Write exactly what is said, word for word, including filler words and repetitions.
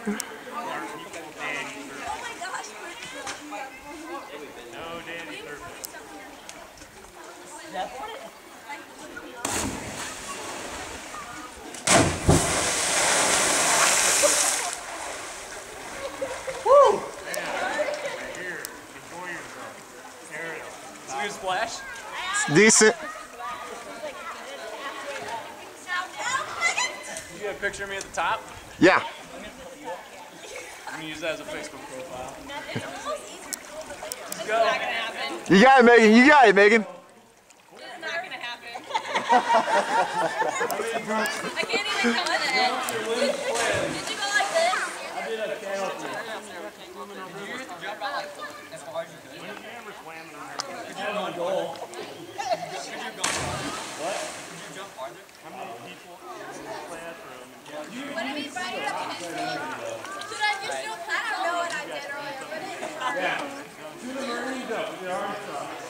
No Danny surfing. Woo! Here, enjoy yourself. Ariel. It's a good splash. It's decent. You got a picture of me at the top? Yeah. I'm gonna use that as a Facebook profile. It's not gonna happen. You got it, Megan. You got it, Megan. It's not gonna happen. I can't even come to it. Did you go like this? I did a canopy. Did you hit the jump out like as hard as you could? When the camera's slamming on there. Could you have on goal? Could you have gone farther? What? Could you jump farther? How many people in the classroom? What if he invited up to his team? Should I just do? I don't know what I did earlier, but it's Yeah. Do the Marines up with your arms up.